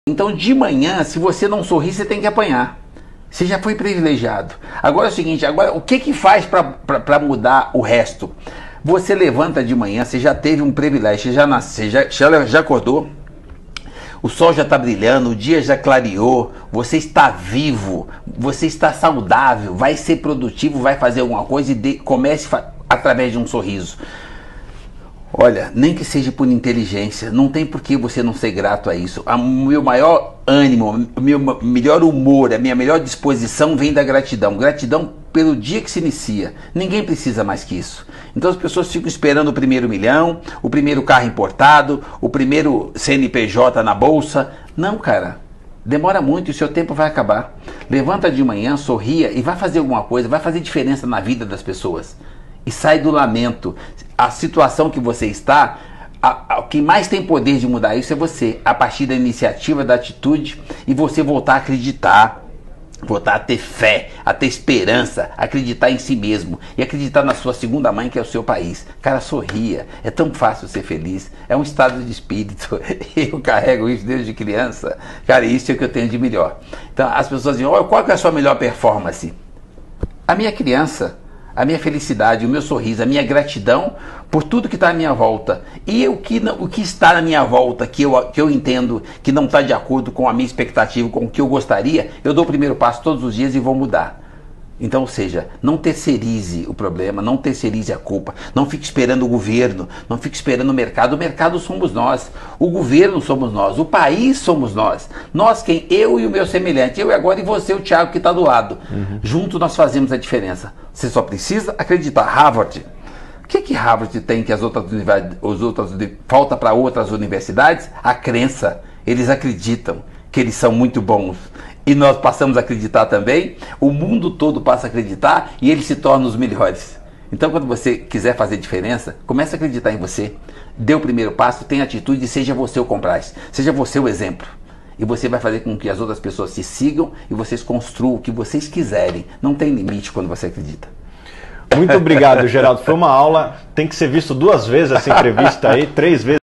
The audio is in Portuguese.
Então de manhã, se você não sorrir, você tem que apanhar. Você já foi privilegiado. Agora é o seguinte, agora o que faz para mudar o resto? Você levanta de manhã, você já teve um privilégio, você já nasceu, já acordou, o sol já está brilhando, o dia já clareou, você está vivo, você está saudável, vai ser produtivo, vai fazer alguma coisa e comece através de um sorriso. Olha, nem que seja por inteligência, não tem por que você não ser grato a isso. O meu maior ânimo, o meu melhor humor, a minha melhor disposição vem da gratidão. Gratidão pelo dia que se inicia. Ninguém precisa mais que isso. Então as pessoas ficam esperando o primeiro milhão, o primeiro carro importado, o primeiro CNPJ na bolsa. Não, cara. Demora muito e o seu tempo vai acabar. Levanta de manhã, sorria e vai fazer alguma coisa, vai fazer diferença na vida das pessoas. E sai do lamento. A situação que você está, quem mais tem poder de mudar isso é você, a partir da iniciativa, da atitude, e você voltar a acreditar, voltar a ter fé, a ter esperança, acreditar em si mesmo e acreditar na sua segunda mãe, que é o seu país. Cara, sorria, é tão fácil ser feliz, é um estado de espírito. Eu carrego isso desde criança, cara, isso é o que eu tenho de melhor. Então as pessoas dizem, olha, qual que é a sua melhor performance? A minha criança, a minha felicidade, o meu sorriso, a minha gratidão por tudo que está à minha volta. E o que está na minha volta, que eu entendo que não está de acordo com a minha expectativa, com o que eu gostaria, eu dou o primeiro passo todos os dias e vou mudar. Então, ou seja, não terceirize o problema, não terceirize a culpa, não fique esperando o governo, não fique esperando o mercado somos nós, o governo somos nós, o país somos nós. Nós quem? Eu e o meu semelhante, eu agora e você, o Thiago que está do lado. Juntos nós fazemos a diferença. Você só precisa acreditar. Harvard, o que Harvard tem que falta para outras universidades? A crença. Eles acreditam que eles são muito bons. E nós passamos a acreditar também, o mundo todo passa a acreditar e eles se tornam os melhores. Então quando você quiser fazer diferença, comece a acreditar em você, dê o primeiro passo, tenha atitude e seja você o compraz, seja você o exemplo. E você vai fazer com que as outras pessoas se sigam e vocês construam o que vocês quiserem. Não tem limite quando você acredita. Muito obrigado, Geraldo. Foi uma aula, tem que ser visto 2 vezes essa entrevista aí, 3 vezes.